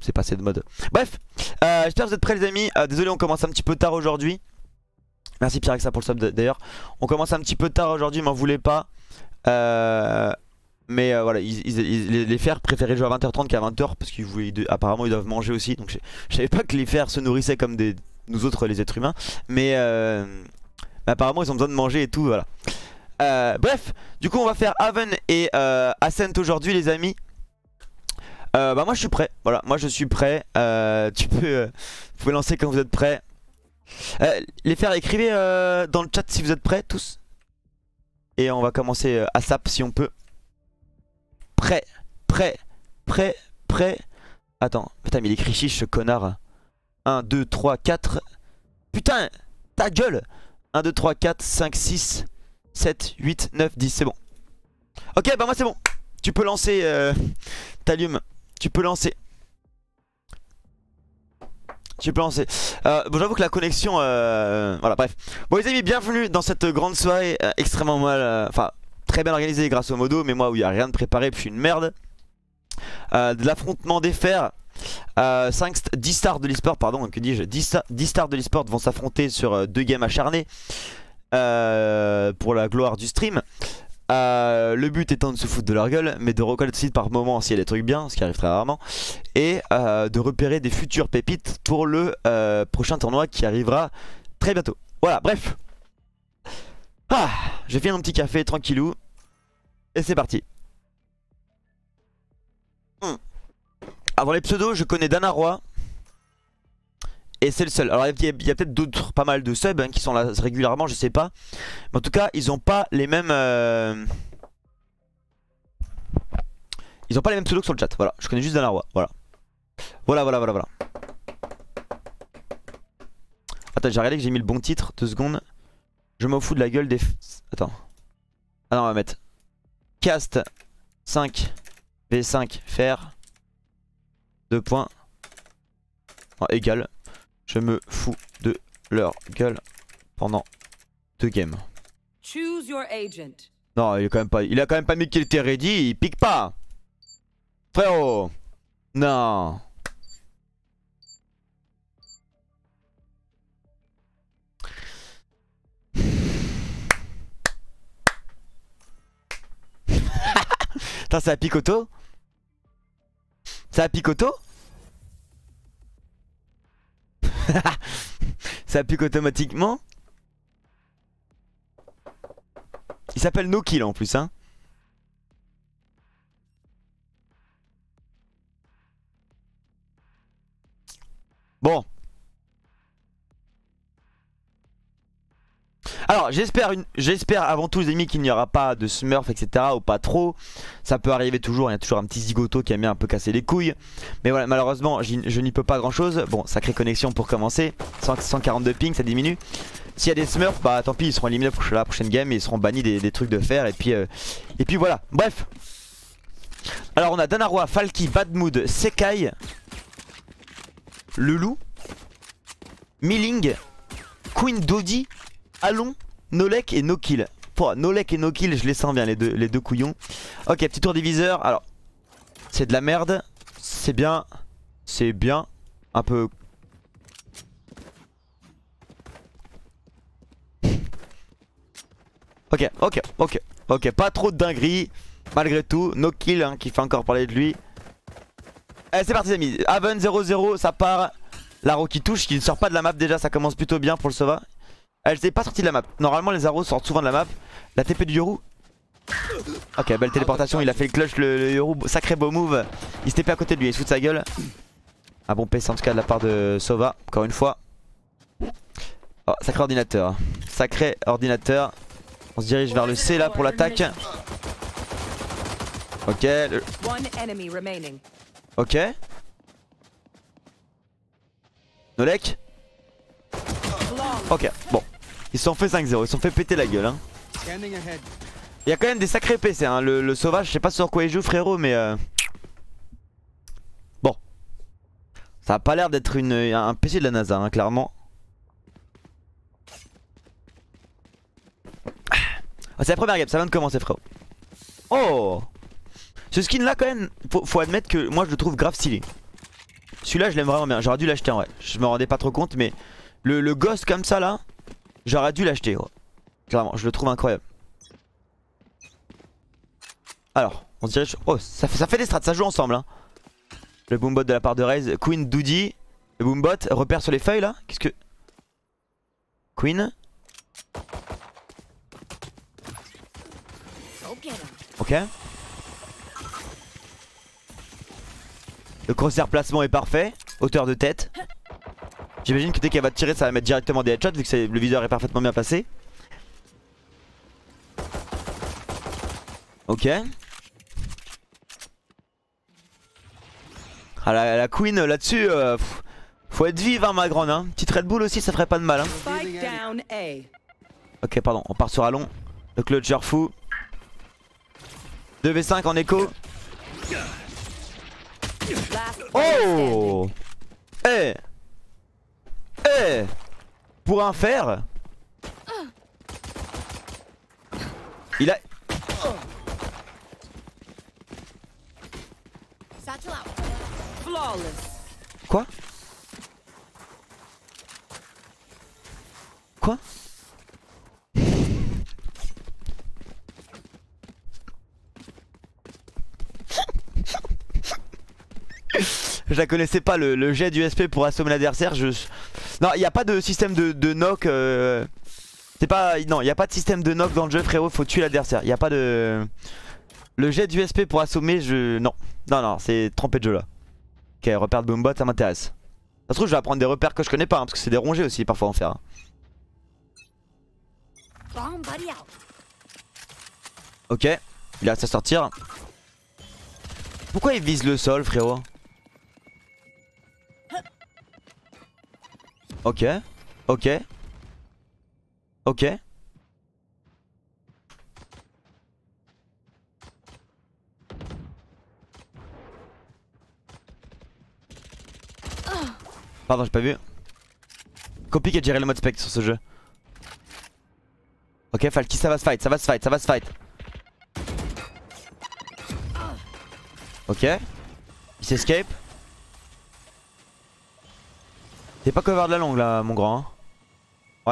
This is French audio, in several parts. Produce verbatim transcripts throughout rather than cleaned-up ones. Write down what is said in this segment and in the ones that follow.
c'est passé de mode. Bref, euh, j'espère que vous êtes prêts les amis. euh, Désolé on commence un petit peu tard aujourd'hui. Merci Pierre ça pour le sub d'ailleurs. On commence un petit peu tard aujourd'hui, m'en voulez pas. euh, Mais euh, voilà, ils, ils, ils, les fers préféraient jouer à vingt heures trente qu'à vingt heures. Parce qu'apparemment ils, ils doivent manger aussi. Donc je, je savais pas que les fers se nourrissaient comme des, nous autres les êtres humains. Mais, euh, mais apparemment ils ont besoin de manger et tout, voilà. Euh, bref, du coup on va faire Haven et euh, Ascent aujourd'hui les amis. euh, Bah moi je suis prêt, voilà, moi je suis prêt. euh, Tu peux, euh, vous pouvez lancer quand vous êtes prêts. euh, Les fers, écrivez euh, dans le chat si vous êtes prêts tous. Et on va commencer euh, à sap si on peut. Prêt, prêt, prêt, prêt. Attends, putain mais il écrit chiche ce connard. un, deux, trois, quatre. Putain, ta gueule. un, deux, trois, quatre, cinq, six, sept, huit, neuf, dix, c'est bon. Ok, bah moi c'est bon. Tu peux lancer euh, Thallium. Tu peux lancer. Tu peux lancer. euh, Bon j'avoue que la connexion euh, voilà bref. Bon les amis, bienvenue dans cette grande soirée euh, extrêmement mal euh, Enfin très bien organisée grâce au modo. Mais moi où il n'y a rien de préparé puis je suis une merde. euh, De l'affrontement des fers. Euh, cinq, dix stars de l'esport, pardon, que dis-je, dix, dix stars de l'esport vont s'affronter sur euh, deux games acharnés euh, pour la gloire du stream. euh, Le but étant de se foutre de leur gueule, mais de reconnaître aussi par moment s'il y a des trucs bien, ce qui arrive très rarement. Et euh, de repérer des futures pépites pour le euh, prochain tournoi qui arrivera très bientôt. Voilà, bref. Ah, j'ai fait un petit café tranquillou. Et c'est parti. hmm. Avant les pseudos, je connais Danaroi. Et c'est le seul. Alors il y a, a peut-être d'autres, pas mal de subs hein, qui sont là régulièrement, je sais pas. Mais en tout cas, ils ont pas les mêmes... Euh... Ils ont pas les mêmes pseudos que sur le chat. Voilà, je connais juste Danaroi. Voilà. Voilà, voilà, voilà, voilà. Attends, j'ai regardé que j'ai mis le bon titre. Deux secondes. Je m'en fous de la gueule des... Attends. Ah non, on va mettre... Cast cinq V cinq fer. Deux points. Oh, égal. Je me fous de leur gueule pendant deux games. Choose your agent. Non, il est quand même pas. Il a quand même pas mis qu'il était ready. Il pique pas. Frérot. Non. Attends, c'est à Picoto. C'est à Picoto. Ça pique automatiquement. Il s'appelle No Kill en plus hein. Bon. Alors j'espère une... j'espère avant tout les amis qu'il n'y aura pas de smurf etc ou pas trop. Ça peut arriver toujours, il y a toujours un petit zigoto qui aime bien un peu casser les couilles. Mais voilà malheureusement je n'y peux pas grand chose. Bon sacrée connexion pour commencer. cent quarante-deux ping ça diminue. S'il y a des smurfs bah tant pis ils seront éliminés pour la prochaine game. Et ils seront bannis des, des trucs de fer. Et puis, euh... et puis voilà bref. Alors on a Danaroi, Falky, Badmood, Sekai, Le Loup, Milling, Queen Dodi, Alon, Nolek et No Kill. Pour Nolek et No Kill, je les sens bien les deux, les deux couillons. Ok, petit tour diviseur. Alors, c'est de la merde. C'est bien. C'est bien. Un peu. Ok, ok, ok. Ok, pas trop de dinguerie. Malgré tout, No Kill hein, qui fait encore parler de lui. Allez, c'est parti les amis. Haven zéro zéro, ça part. L'aro qui touche, qui ne sort pas de la map déjà, ça commence plutôt bien pour le Sova. Elle s'est pas sortie de la map. Normalement les arrows sortent souvent de la map. La T P du Yoru. Ok, belle téléportation. Il a fait le clutch, le, le Yoru. Sacré beau move. Il se T P à côté de lui. Il se fout de sa gueule. Un bon P C en tout cas de la part de Sova. Encore une fois. Oh, sacré ordinateur. Sacré ordinateur. On se dirige vers le C là pour l'attaque. Ok. Le... Ok. Nolek. Ok, bon. Ils se sont fait cinq zéro, ils se sont fait péter la gueule hein. Il y a quand même des sacrés P C hein. le, le sauvage, je sais pas sur quoi il joue frérot mais euh... Bon. Ça a pas l'air d'être une un P C de la NASA hein, clairement. Ah, c'est la première game, ça vient de commencer frérot. Oh. Ce skin là quand même, faut, faut admettre que moi je le trouve grave stylé. Celui-là je l'aime vraiment bien, j'aurais dû l'acheter en vrai. Je me rendais pas trop compte mais le, le ghost comme ça là, j'aurais dû l'acheter. Ouais. Clairement, je le trouve incroyable. Alors, on se dirige... Oh, ça fait, ça fait des strats, ça joue ensemble hein. Le boombot de la part de Raze, Queen, Doody. Le boombot, repère sur les feuilles là. Qu'est-ce que... Queen. Ok. Le crosshair placement est parfait. Hauteur de tête. J'imagine que dès qu'elle va tirer ça va mettre directement des headshots vu que le viseur est parfaitement bien placé. Ok. Ah, la, la Queen là-dessus, euh, faut être vive hein ma grande hein. Petite Red Bull aussi ça ferait pas de mal hein. Ok pardon, on part sur Allon. Le clutcher fou. deux v cinq en écho. Oh. Eh hey. Eh hey. Pour un fer. Il a... Quoi? Quoi? Je la connaissais pas le, le jet du S P pour assommer l'adversaire. Je... Non, il n'y a pas de système de, de knock. Euh... C'est pas... Non, il n'y a pas de système de knock dans le jeu, frérot. Faut tuer l'adversaire. Il n'y a pas de... Le jet du S P pour assommer, je... Non, non, non, c'est trompé de jeu là. Ok, repère de boombot, ça m'intéresse. Ça se trouve, je vais apprendre des repères que je connais pas, hein, parce que c'est des rongés aussi parfois en faire. Hein. Ok, il a hâte à sortir. Pourquoi il vise le sol, frérot? Ok, ok, ok. Pardon, j'ai pas vu. Copy qui a géré le mode spec sur ce jeu. Ok, Falky, ça va se fight, ça va se fight, ça va se fight. Ok. Il s'escape. T'es pas cover de la longue là, mon grand. Hein. Ouais.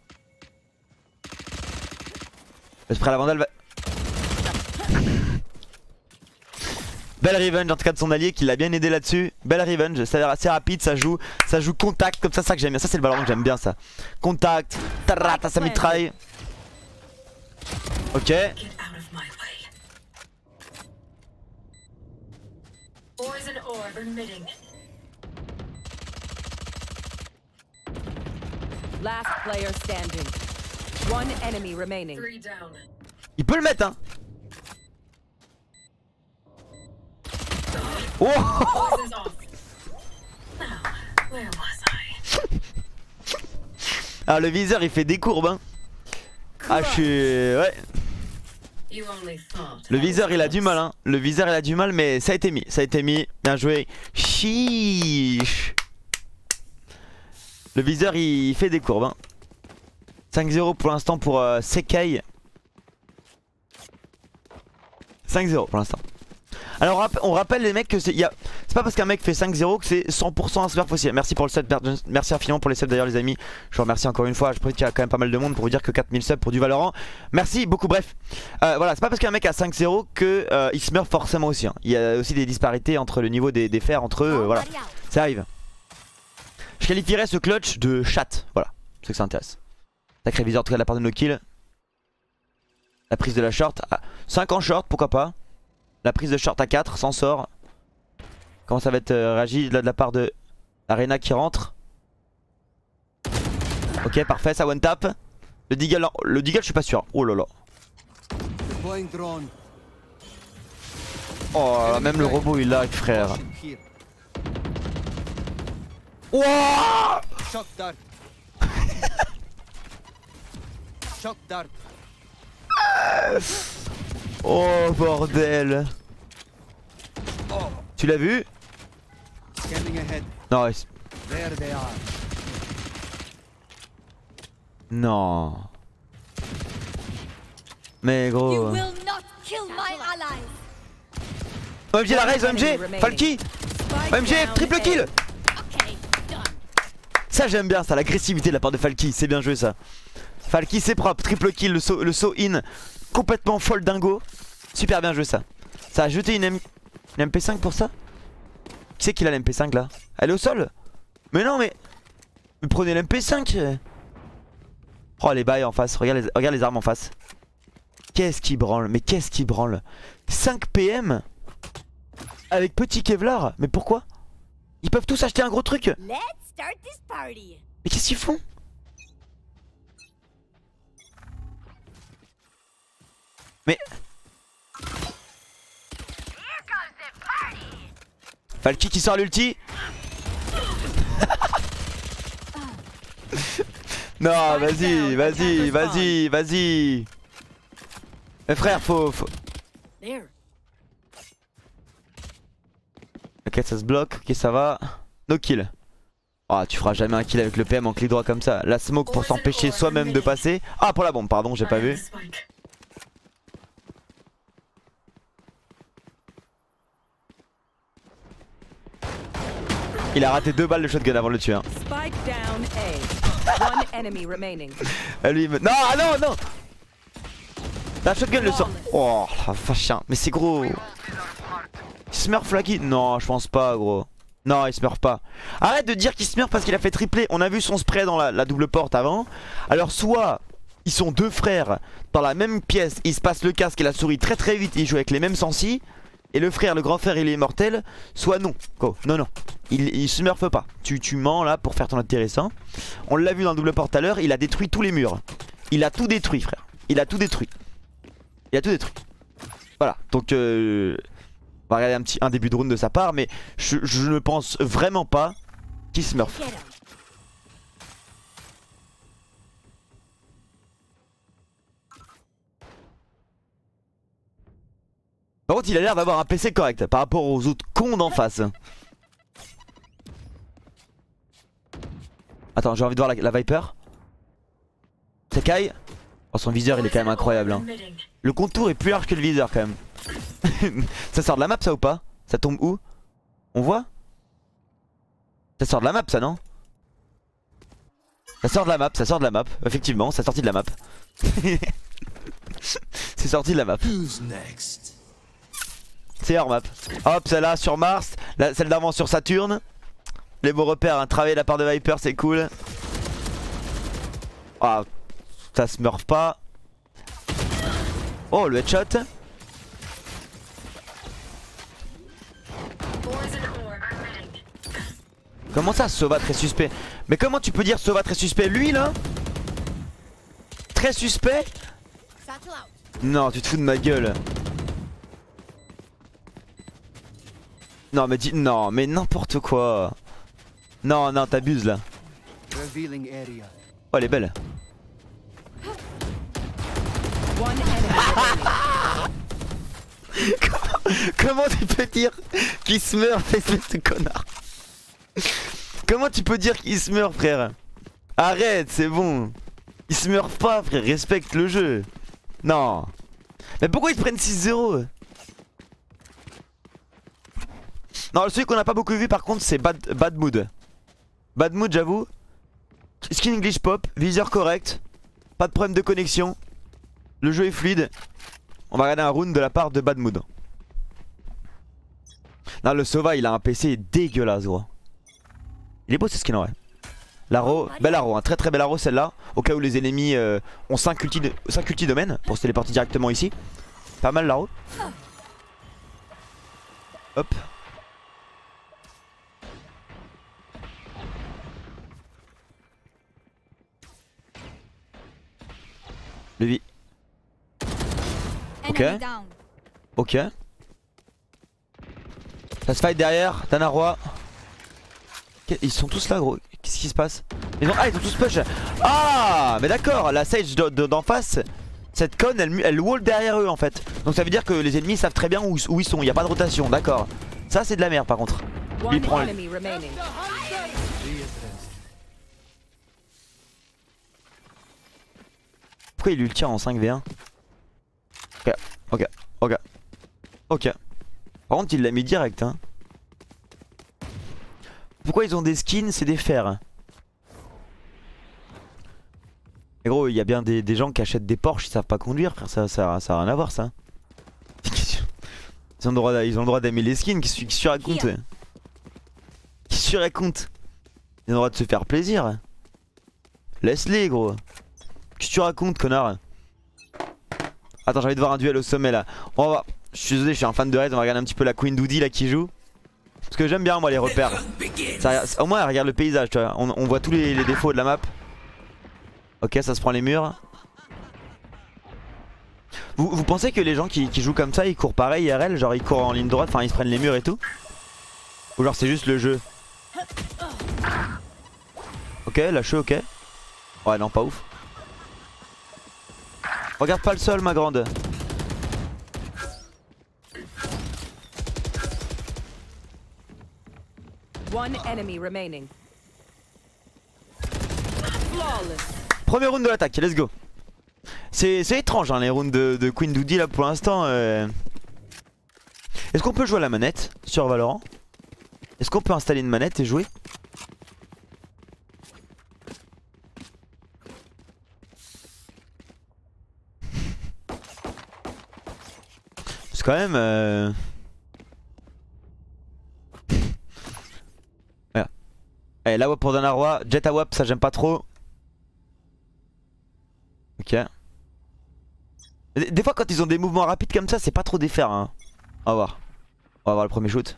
Le spray à la vandale va... Belle revenge en tout cas de son allié qui l'a bien aidé là-dessus. Belle revenge, ça a l'air assez rapide, ça joue, ça joue contact comme ça, ça que j'aime bien. Ça c'est le Valorant que j'aime bien ça. Contact, tarata, ça mitraille. Ok. Last player standing. One enemy remaining. Il peut le mettre hein. Oh. Ah le viseur il fait des courbes hein. Ah je suis... Ouais. Le viseur il a du mal hein. Le viseur il a du mal mais ça a été mis. Ça a été mis. Bien joué. Chiche. Le viseur il fait des courbes hein. cinq zéro pour l'instant pour euh, Sekai. cinq zéro pour l'instant. Alors on rappelle les mecs que c'est a... pas parce qu'un mec fait cinq zéro que c'est cent pour cent un super possible. Merci pour le sub, merci infiniment pour les subs d'ailleurs les amis. Je vous remercie encore une fois, je pense qu'il y a quand même pas mal de monde pour vous dire que quatre mille subs pour du Valorant. Merci beaucoup, bref. Euh, voilà, c'est pas parce qu'un mec a cinq zéro que euh, il se meurt forcément aussi hein. Il y a aussi des disparités entre le niveau des, des fers entre eux, euh, voilà. Ça arrive. Je qualifierais ce clutch de chat, voilà, c'est que ça intéresse. Sacré viseur en tout cas de la part de nos kills. La prise de la short, ah, cinq en short, pourquoi pas. La prise de short à quatre, s'en sort. Comment ça va être euh, réagi là de la part de Arena qui rentre. Ok, parfait, ça one tap. Le deagle, le deagle je suis pas sûr. Oh là là. Oh, même le robot il lag, frère. Wouah. Shock dart. Shock dart. Oh bordel. Tu l'as vu? Non, ouais. Non. Mais gros. O M G la raise, O M G, Falky. O M G, triple kill. Ça j'aime bien ça, l'agressivité de la part de Falky, c'est bien joué ça. Falky c'est propre, triple kill, le saut, le saut in complètement folle dingo. Super bien joué ça. Ça a jeté une, M... une M P cinq pour ça. Qui c'est qui a l'M P cinq là? Elle est au sol? Mais non mais... Mais prenez l'M P cinq. Oh les bails en face, regarde les, regarde les armes en face. Qu'est-ce qui branle? Mais qu'est-ce qui branle? cinq P M avec petit Kevlar. Mais pourquoi? Ils peuvent tous acheter un gros truc. Let's start this party. Mais qu'est-ce qu'ils font? Mais... Falky qui sort l'ulti. Non, vas-y, vas-y, vas-y, vas-y. Mais frère, faut... faut... Ok, ça se bloque, ok, ça va. No kill. Ah, oh, tu feras jamais un kill avec le P M en clic droit comme ça. La smoke pour s'empêcher soi-même de passer. Ah, pour la bombe, pardon, j'ai pas vu. Il a raté deux balles de shotgun avant de le tuer. Hein. Spike down A. One enemy remaining. Ah, lui, me... Non, ah non, non. La shotgun le sort. Oh, la vache, mais c'est gros. Il smurf Lucky? Non, je pense pas, gros. Non, il smurf pas. Arrête de dire qu'il smurf parce qu'il a fait tripler. On a vu son spray dans la, la double porte avant. Alors, soit ils sont deux frères dans la même pièce, ils se passent le casque et la souris très très vite, ils jouent avec les mêmes sensi. Et le frère, le grand frère, il est immortel. Soit non, go. Non, non. Il, il smurfe pas. Tu, tu mens là pour faire ton intéressant. On l'a vu dans le double porte tout à l'heure. Il a détruit tous les murs. Il a tout détruit, frère. Il a tout détruit. Il a tout détruit. Voilà. Donc, euh, on va regarder un petit un début de round de sa part. Mais je, je ne pense vraiment pas qu'il smurfe. Par contre, il a l'air d'avoir un P C correct par rapport aux autres cons d'en face. Attends, j'ai envie de voir la, la Viper. Sekai. Oh, son viseur il est quand même incroyable. Hein. Le contour est plus large que le viseur quand même. Ça sort de la map ça ou pas? Ça tombe où? On voit? Ça sort de la map ça non? Ça sort de la map, ça sort de la map. Effectivement, ça sorti de la map. C'est sorti de la map. C'est hors map. Hop, celle-là sur Mars, la, celle d'avant sur Saturne. Les beaux repères, hein. Travailler la part de Viper, c'est cool. Ah, ça se meurt pas. Oh, le headshot. Comment ça, Sova très suspect? Mais comment tu peux dire Sova très suspect? Lui là? Très suspect? Non, tu te fous de ma gueule. Non mais dis non mais n'importe quoi. Non non t'abuses là. Oh elle est belle. comment, comment tu peux dire qu'il se meurt, espèce de connard? Comment tu peux dire qu'il se meurt frère? Arrête c'est bon. Il se meurt pas frère, respecte le jeu. Non. Mais pourquoi ils te prennent six zéro? Non, celui qu'on n'a pas beaucoup vu par contre c'est Bad, Bad Mood. Bad Mood j'avoue. Skin English pop, viseur correct. Pas de problème de connexion. Le jeu est fluide. On va regarder un round de la part de Bad Mood. Non le Sova il a un P C dégueulasse gros. Il est beau ce skin en vrai. L'aro, belle arrow, un très très belle arrow celle-là. Au cas où les ennemis euh, ont cinq ulti, de, cinq ulti domaine pour se téléporter directement ici. Pas mal l'arrow. Hop. Le vie. Ok. Ok. Ça se fight derrière, Tanaroi. Ils sont tous là gros. Qu'est-ce qui se passe? Ils ont... Ah ils ont tous push. Ah mais d'accord. La Sage d'en face, cette conne elle, elle wall derrière eux en fait. Donc ça veut dire que les ennemis savent très bien où, où ils sont. Il n'y a pas de rotation. D'accord. Ça c'est de la merde par contre. Lui il prend le... Pourquoi il lui le tire en cinq v un? Ok, ok, ok. Ok. Par contre il l'a mis direct hein. Pourquoi ils ont des skins? C'est des fers. Et gros, il y a bien des, des gens qui achètent des Porsche, ils savent pas conduire, frère, ça, ça, ça a rien à voir ça. Ils ont le droit, ils ont le droit d'aimer les skins, qui qui se racontent. Qui se racontent. Ils ont le droit de se faire plaisir. Laisse-les, gros. Qu'est-ce que tu racontes, connard? Attends, j'ai envie de voir un duel au sommet là. On va voir. Je suis désolé, je suis un fan de Raid, on va regarder un petit peu la Queen Doody là qui joue. Parce que j'aime bien moi les repères. Ça, au moins elle regarde le paysage, tu vois. On, on voit tous les, les défauts de la map. Ok, ça se prend les murs. Vous, vous pensez que les gens qui, qui jouent comme ça, ils courent pareil I R L? Genre ils courent en ligne droite, enfin ils se prennent les murs et tout? Ou genre c'est juste le jeu? Ok, lâche ok. Ouais non, pas ouf. Regarde pas le sol ma grande. One enemy remaining. Flawless. Premier round de l'attaque, let's go. C'est étrange hein, les rounds de, de Queen Doody là pour l'instant. Euh... Est-ce qu'on peut jouer à la manette sur Valorant? Est-ce qu'on peut installer une manette et jouer? C'est quand même... Euh... Ouais. Allez, la W A P pour Danarwa, Jet à W A P ça j'aime pas trop. Ok. Des, des fois quand ils ont des mouvements rapides comme ça c'est pas trop défaire hein. On va voir. On va voir le premier shoot.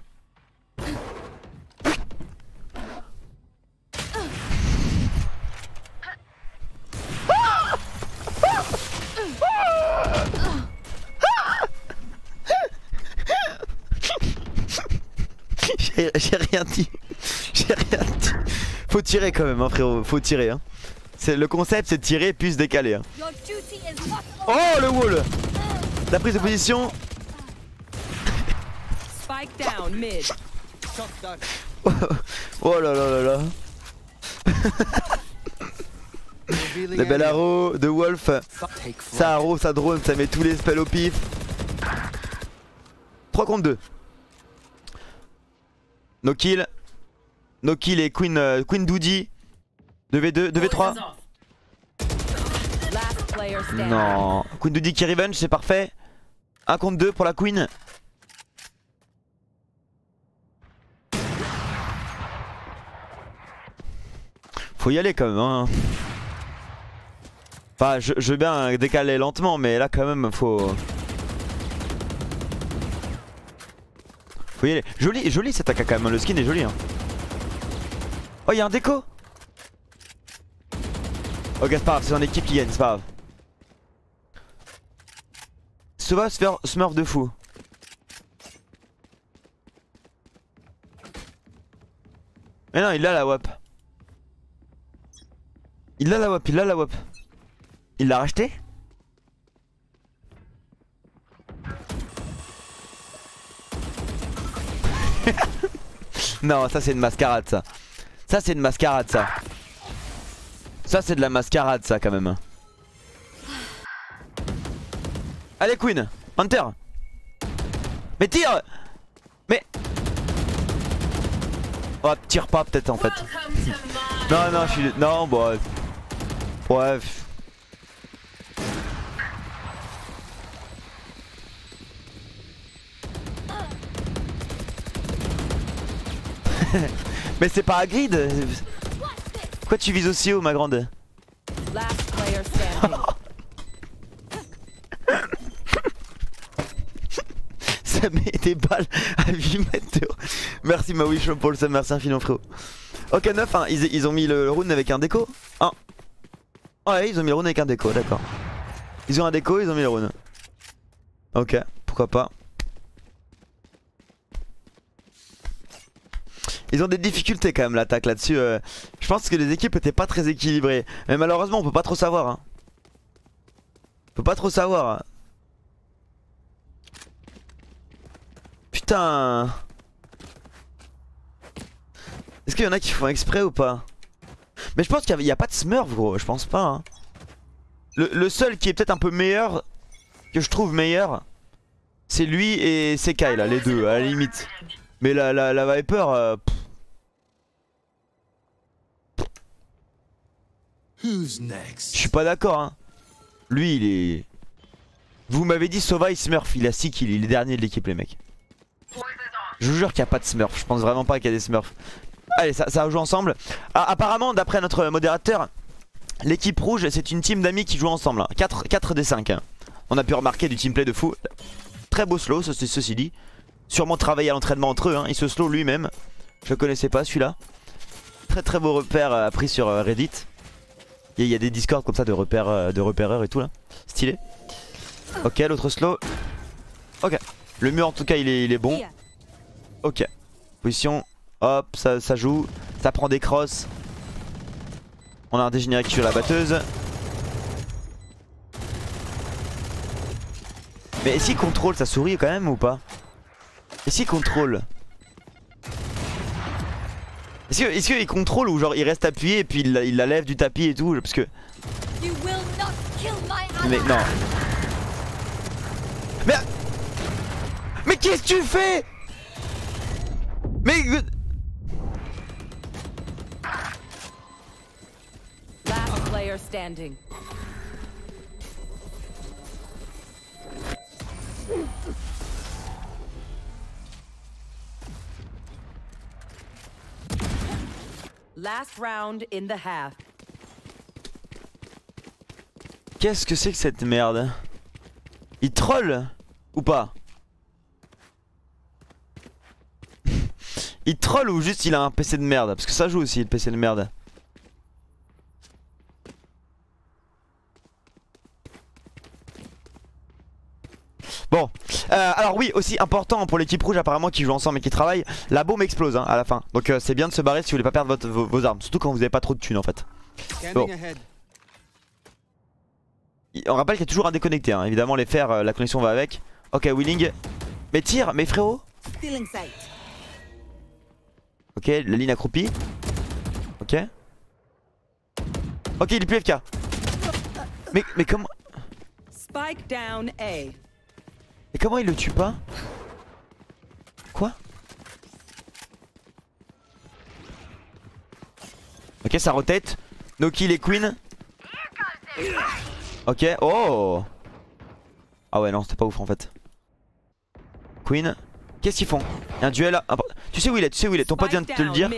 J'ai rien dit. J'ai rien dit. Faut tirer quand même hein frérot, faut tirer hein. Le concept c'est de tirer puis se décaler hein. Oh le wall. La prise de position. Spike down mid. Oh là là là là. Le bel arrow de Wolf. Ça arrow, ça drone, ça met tous les spells au pif. trois contre deux. No kill. No kill et Queen, euh, Queen Doody. deux v deux, deux v trois. Non. Queen Doody qui revenge, c'est parfait. un contre deux pour la Queen. Faut y aller quand même hein. Enfin je, je veux bien décaler lentement mais là quand même faut... Faut y aller. Joli, joli cette A K quand même, le skin est joli hein. Oh y'a un déco. Ok c'est pas grave, c'est son équipe qui gagne, c'est pas grave. Ça va se faire smurf de fou. Mais non il a la W A P. Il a la W A P, il a la W A P. Il l'a racheté? Non ça c'est une mascarade ça. Ça c'est une mascarade ça. Ça c'est de la mascarade ça quand même. Allez Queen, Hunter. Mais tire. Mais oh tire pas peut-être en fait. Non non je suis... Non bon. Bref. Mais c'est pas à grid. Pourquoi tu vises aussi haut ma grande? Ça met des balles à huit mètres de haut. Merci ma wish pour le sub, merci infiniment frérot. Ok neuf hein, ils, ils ont mis le, le round avec un déco un. Ouais ils ont mis le round avec un déco, d'accord. Ils ont un déco, ils ont mis le round. Ok, pourquoi pas. Ils ont des difficultés quand même l'attaque là-dessus. euh, Je pense que les équipes étaient pas très équilibrées. Mais malheureusement on peut pas trop savoir hein. On peut pas trop savoir hein. Putain. Est-ce qu'il y en a qui font exprès ou pas? Mais je pense qu'il n'y a, a pas de smurf gros, je pense pas hein. le, le seul qui est peut-être un peu meilleur, que je trouve meilleur, c'est lui et Sekai là, les deux à la limite. Mais la, la, la Viper euh, Who's next? Je suis pas d'accord hein. Lui il est... Vous m'avez dit Sova il smurf, il a six kills, il est dernier de l'équipe les mecs. Je vous jure qu'il n'y a pas de smurf, je pense vraiment pas qu'il y a des smurfs. Allez ça, ça joue ensemble. Ah, apparemment d'après notre modérateur, l'équipe rouge c'est une team d'amis qui jouent ensemble hein. quatre, quatre des cinq hein. On a pu remarquer du teamplay de fou. Très beau slow ceci, ceci dit. Sûrement travailler à l'entraînement entre eux hein. Il se slow lui-même. Je connaissais pas celui-là. Très très beau repère euh, appris sur euh, Reddit. Il y, y a des discords comme ça de repères euh, de repéreurs et tout là. Stylé. Ok l'autre slow. Ok. Le mur en tout cas il est, il est bon. Ok. Position. Hop ça, ça joue. Ça prend des crosses. On a un dégénérique sur la batteuse. Mais est-ce qu'il contrôle sa souris quand même ou pas? Est-ce qu'il contrôle? Est-ce qu'il est qu'il contrôle ou genre il reste appuyé et puis il, il la lève du tapis et tout? Parce que... Mais non. Mais... Mais qu'est-ce que tu fais? Mais... Last player standing. Last round in the half. Qu'est-ce que c'est que cette merde? Il troll ou pas? Il troll ou juste il a un P C de merde? Parce que ça joue aussi le P C de merde. Bon, euh, alors oui, aussi important pour l'équipe rouge apparemment qui joue ensemble et qui travaille, la bombe explose hein, à la fin. Donc euh, c'est bien de se barrer si vous voulez pas perdre votre, vos, vos armes, surtout quand vous avez pas trop de thunes en fait. Bon. On rappelle qu'il y a toujours un déconnecté, hein. Évidemment les fers, euh, la connexion va avec. Ok, Willing. Mais tire, mais frérot. Ok, la ligne accroupie. Ok. Ok, il est plus F K. Mais, mais comment... Spike down A. Mais comment il le tue pas? Quoi? Ok, ça rotate. No kill et Queen. Ok, oh. Ah ouais non c'était pas ouf en fait. Queen. Qu'est-ce qu'ils font? Y'a un duel là. Tu sais où il est, tu sais où il est, ton pote vient de te le dire.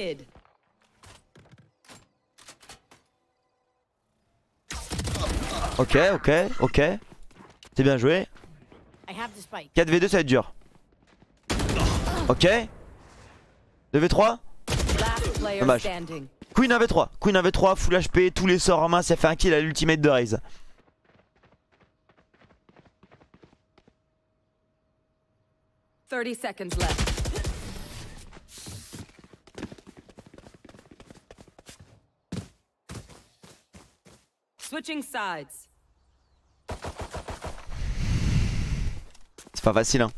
Ok, ok, ok. C'est bien joué. quatre v deux ça va être dur. Ok. deux v trois. Dommage. Queen un v trois. Queen un v trois, full H P, tous les sorts en main, ça fait un kill à l'ultimate de Raze. thirty seconds left. Switching sides. C'est pas facile hein.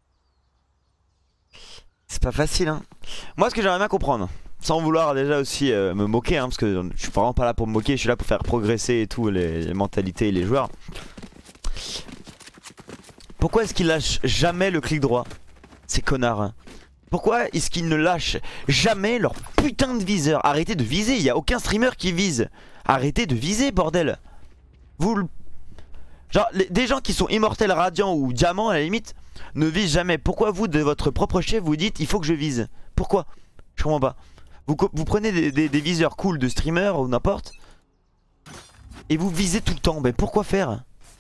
C'est pas facile hein. Moi ce que j'aimerais bien comprendre, sans vouloir déjà aussi euh, me moquer hein, parce que je suis vraiment pas là pour me moquer, je suis là pour faire progresser et tout les, les mentalités et les joueurs. Pourquoi est-ce qu'ils lâchent jamais le clic droit, ces connards hein? Pourquoi est-ce qu'ils ne lâchent jamais leur putain de viseur? Arrêtez de viser, il n'y a aucun streamer qui vise. Arrêtez de viser bordel. Vous le... Genre les, des gens qui sont immortels, radiants ou diamants à la limite ne visent jamais. Pourquoi vous de votre propre chef vous dites il faut que je vise? Pourquoi? Je comprends pas. Vous, vous prenez des, des, des viseurs cool de streamers ou n'importe et vous visez tout le temps. Mais pourquoi faire?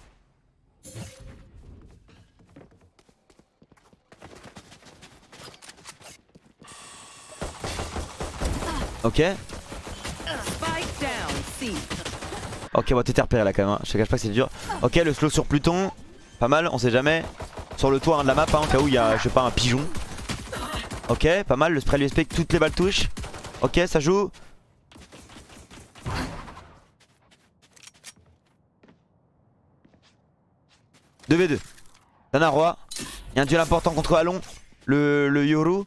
Ok. Ok, bon t'es repéré là quand même hein. Je te cache pas que c'est dur. Ok, le slow sur Pluton. Pas mal, on sait jamais. Sur le toit hein, de la map hein, au cas où il y a je sais pas un pigeon. Ok, pas mal, le spray U S P que toutes les balles touchent. Ok, ça joue. deux v deux. Dana Roi. Il y a un duel important contre Alon. Le, le Yoru.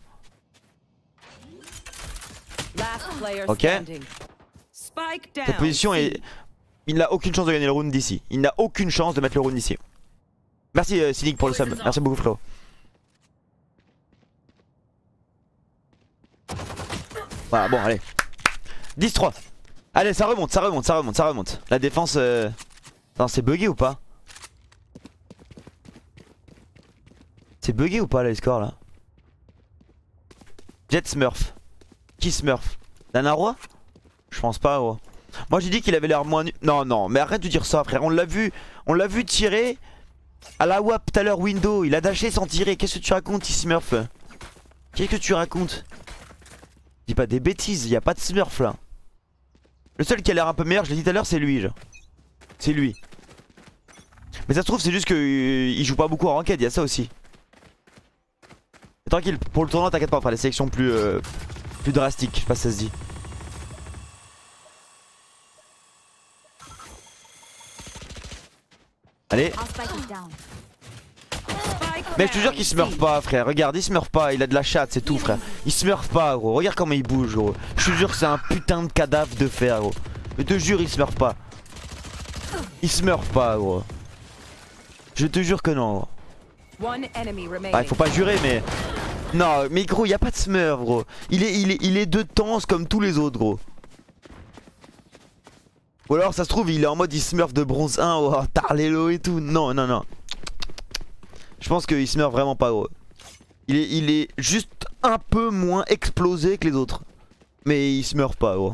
Ok. Cette position est... Il n'a aucune chance de gagner le round d'ici. Il n'a aucune chance de mettre le round d'ici. Merci euh, Cynic pour le sub. Merci beaucoup frérot. Voilà bon allez. dix trois. Allez, ça remonte, ça remonte, ça remonte, ça remonte. La défense... Euh... Attends, c'est bugué ou pas? C'est bugué ou pas là, les scores là? Jet Smurf. Qui Smurf? Nanaroi? Je pense pas, gros. Moi j'ai dit qu'il avait l'air moins nu... Non, non, mais arrête de dire ça, frère. On l'a vu, on l'a vu tirer à la W A P tout à l'heure, window. Il a dashé sans tirer. Qu'est-ce que tu racontes, Smurf? Qu'est-ce que tu racontes? Dis pas des bêtises, y a pas de Smurf là. Le seul qui a l'air un peu meilleur, je l'ai dit tout à l'heure, c'est lui, genre. C'est lui. Mais ça se trouve, c'est juste qu'il joue pas beaucoup en ranked, y a ça aussi. Tranquille, pour le tournoi, t'inquiète pas, on fera des sélections plus, euh, plus drastiques. Je sais pas si ça se dit. Allez. Mais je te jure qu'il se meurt pas, frère. Regarde, il se meurt pas. Il a de la chatte, c'est tout, frère. Il se meurt pas, gros. Regarde comment il bouge, gros. Je te jure que c'est un putain de cadavre de fer, gros. Je te jure, il se meurt pas. Il se meurt pas, gros. Je te jure que non, gros. Ah, il faut pas jurer, mais. Non, mais gros, y a pas de smurf, gros. Il est, il est, il est de tense comme tous les autres, gros. Ou alors, ça se trouve, il est en mode il smurf de bronze un, oh, Tarlelo et tout. Non, non, non. Je pense qu'il smurf vraiment pas, gros. Il est, il est juste un peu moins explosé que les autres. Mais il smurf pas, gros.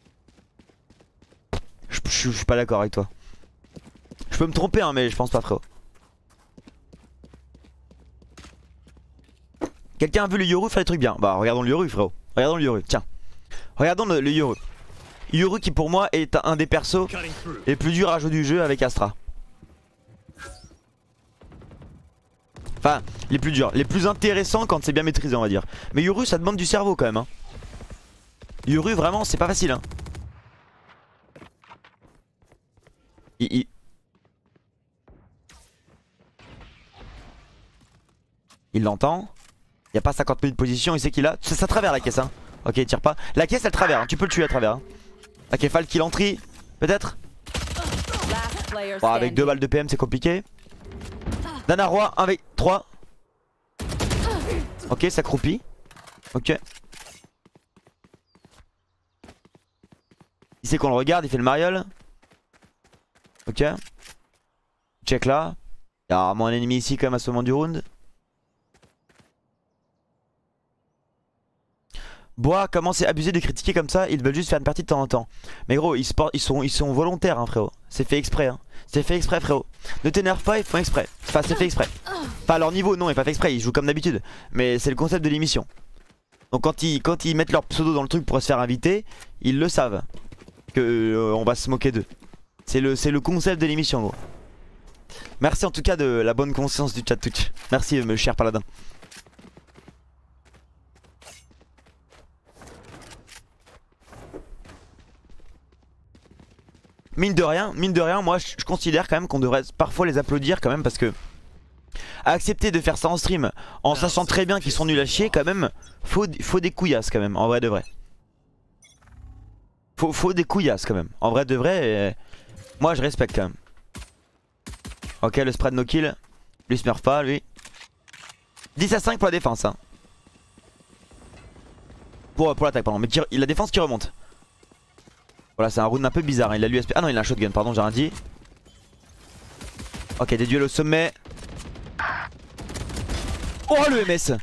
Je, je, je suis pas d'accord avec toi. Je peux me tromper, hein, mais je pense pas, frérot. Quelqu'un a vu le Yoru faire des trucs bien? Bah regardons le Yoru, frérot. Regardons le Yoru, tiens. Regardons le, le Yoru. Yoru qui pour moi est un des persos les plus durs à jouer du jeu avec Astra. Enfin, les plus durs, les plus intéressants quand c'est bien maîtrisé, on va dire. Mais Yoru, ça demande du cerveau quand même, hein. Yoru, vraiment, c'est pas facile, hein. Il... il... Il l'entend. Il n'y a pas cinquante minutes de position, il sait qu'il a. Ça, ça travers la caisse, hein. Ok, il tire pas. La caisse elle travers, hein. Tu peux le tuer à travers, hein. Ok, Fall kill entry, peut-être. Bon, avec deux balles de P M c'est compliqué. Nanaroi, un v trois. Ok, ça croupit. Ok. Il sait qu'on le regarde, il fait le mariole. Ok. Check là. Il y a mon ennemi ici quand même à ce moment du round. Bois, comment c'est abusé de critiquer comme ça? Ils veulent juste faire une partie de temps en temps. Mais gros, ils, sport, ils, sont, ils sont volontaires, hein, frérot. C'est fait exprès, hein. C'est fait exprès, frérot. Ne t'énerve pas, ils font exprès. Enfin, c'est fait exprès. Pas à leur niveau, non, ils pas fait exprès. Ils jouent comme d'habitude. Mais c'est le concept de l'émission. Donc quand ils, quand ils mettent leur pseudo dans le truc pour se faire inviter, ils le savent. Que euh, on va se moquer d'eux. C'est le, c'est le concept de l'émission, gros. Merci en tout cas de la bonne conscience du chat Twitch. Merci, euh, cher paladin. Mine de rien, mine de rien, moi je considère quand même qu'on devrait parfois les applaudir quand même parce que accepter de faire ça en stream en sachant très bien qu'ils sont nuls à chier quand même, faut, faut des couillasses quand même, en vrai de vrai. Faut, faut des couillasses quand même, en vrai de vrai, et... moi je respecte quand même. Ok, le spread no kill, lui se meurt pas lui. dix à cinq pour la défense, hein. Pour, pour l'attaque pardon, mais tire, la défense qui remonte. Voilà, c'est un round un peu bizarre, hein. Il a l'U S P. Ah non, il a un shotgun, pardon, j'ai rien dit. Ok, des duels au sommet. Oh le M S.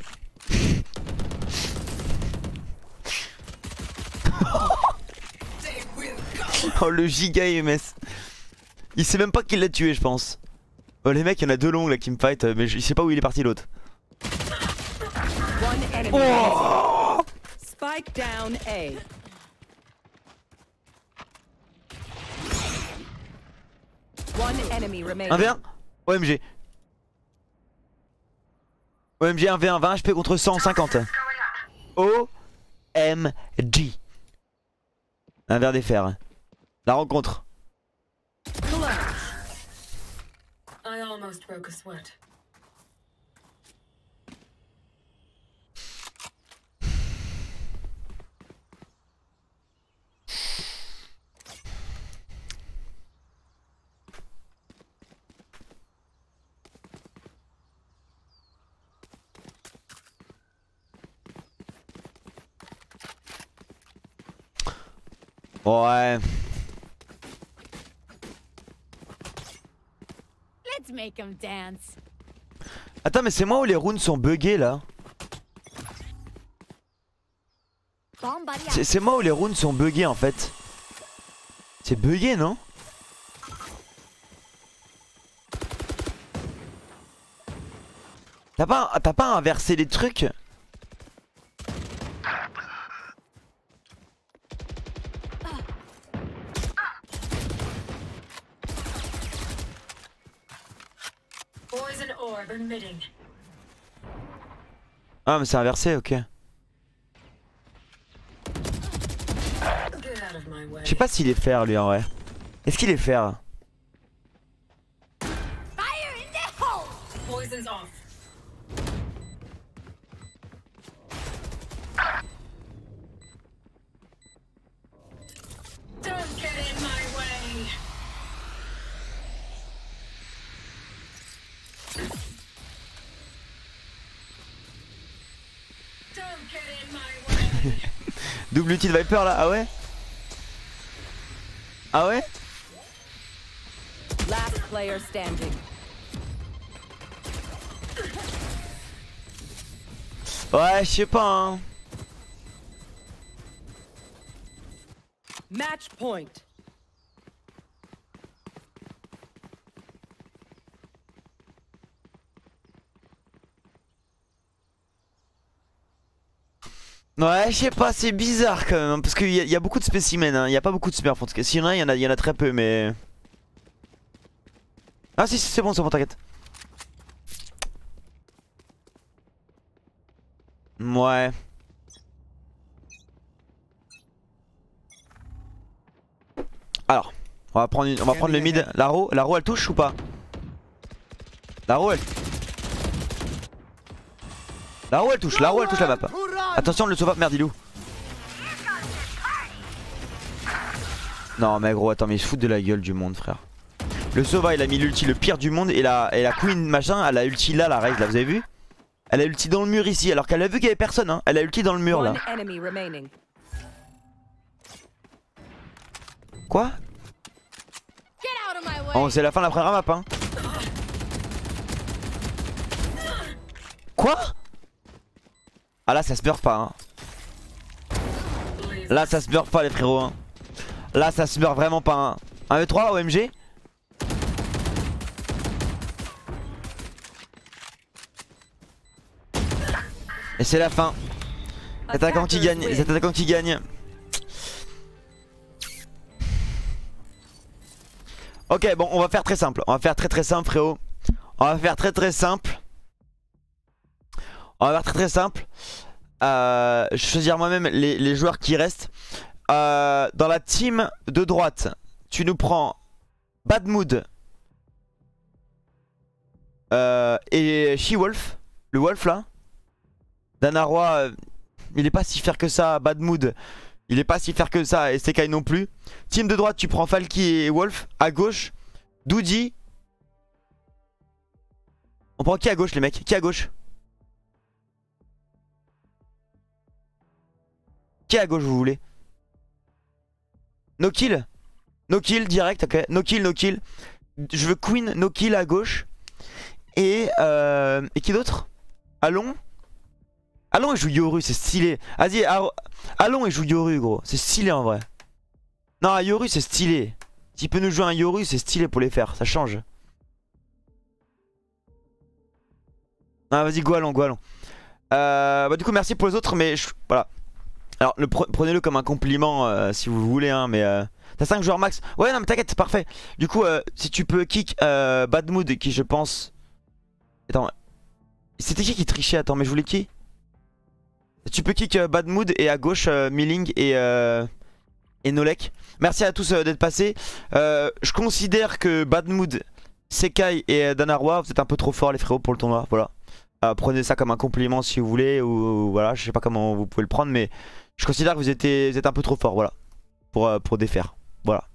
Oh le giga M S. Il sait même pas qu'il l'a tué, je pense. Oh les mecs, il y en a deux longs là qui me fight, mais je sais pas où il est parti l'autre. Oh Spike down A. un v un O M G. O M G un v un, vingt H P contre cent cinquante. O M G. Un verre des fers. La rencontre. I almost broke a sweat. Ouais. Let's make 'em dance. Attends, mais c'est moi où les runes sont buggés là? Bomb buddy out. C'est c'est moi où les runes sont buggés en fait. C'est buggé, non? T'as pas, t'as pas inversé les trucs? Poison orb emitting. Ah mais c'est inversé, ok. Get out of my way. Je sais pas s'il est fair lui en vrai. Est-ce qu'il est fair? Fire in the hole. Poison's off. Don't get in my way. Don't get in my way. Double ulti de Viper là, ah ouais? Ah ouais? Last player standing. Ouais, je sais pas hein. Match point. Ouais, je sais pas, c'est bizarre quand même, hein, parce qu'il y, y a beaucoup de spécimens, hein. Il y a pas beaucoup de smurfs en tout cas. S'il y en a, il y en a, il y en a très peu, mais... Ah si, si c'est bon, c'est bon, t'inquiète. Ouais. Alors, on va prendre, une, on va prendre le mid. La roue, la roue elle touche ou pas? La roue elle... La roue elle touche, la roue elle touche la map. Attention le sauva, merde il est où? Non mais gros attends mais ils se foutent de la gueule du monde frère. Le sauva il a mis l'ulti le pire du monde et la, et la queen machin elle a ulti là la raise là, vous avez vu? Elle a ulti dans le mur ici alors qu'elle a vu qu'il y avait personne hein. Elle a ulti dans le mur là. One enemy remaining. Quoi? Get out of my way. Oh c'est la fin de la première map hein. Quoi? Ah là ça se beurre pas hein. Là ça se beurre pas les frérots hein. Là ça se beurre vraiment pas hein. un v trois O M G. Et c'est la fin. Cet attaquant qui gagne, cet attaquant qui gagne. Ok bon on va faire très simple. On va faire très très simple frérot. On va faire très très simple. On va faire très très simple. Euh, je vais choisir moi-même les, les joueurs qui restent. Euh, dans la team de droite, tu nous prends Bad Mood euh, et She-Wolf. Le Wolf là. Danarwa, euh, il est pas si fair que ça. Bad Mood, il est pas si fair que ça. Et Sekai non plus. Team de droite, tu prends Falky et Wolf. À gauche, Doody. On prend qui à gauche les mecs? Qui à gauche? Qui à gauche vous voulez? No kill? No kill direct, ok. No kill, no kill. Je veux Queen, no kill à gauche. Et euh, et qui d'autre? Allons. Allons et joue Yoru, c'est stylé. Vas-y, allons et joue Yoru gros. C'est stylé en vrai. Non, Yoru c'est stylé. S'il peut nous jouer un Yoru, c'est stylé pour les faire, ça change. Ah vas-y, go allons, go allons. Euh, bah du coup merci pour les autres, mais je, voilà. Alors prenez-le comme un compliment euh, si vous voulez hein, mais euh, t'as cinq joueurs max. Ouais non mais t'inquiète c'est parfait. Du coup euh, si tu peux kick euh, Bad Mood qui je pense... Attends, c'était qui qui trichait? Attends mais je voulais qui? Tu peux kick euh, Bad Mood et à gauche euh, Milling et, euh, et Nolek. Merci à tous euh, d'être passés. euh, Je considère que Bad Mood, Sekai et Danarwa vous êtes un peu trop forts les frérots pour le tournoi. Voilà. Euh, prenez ça comme un compliment si vous voulez ou, ou voilà, je sais pas comment vous pouvez le prendre mais je considère que vous êtes, vous êtes un peu trop fort voilà pour, euh, pour défaire. Voilà.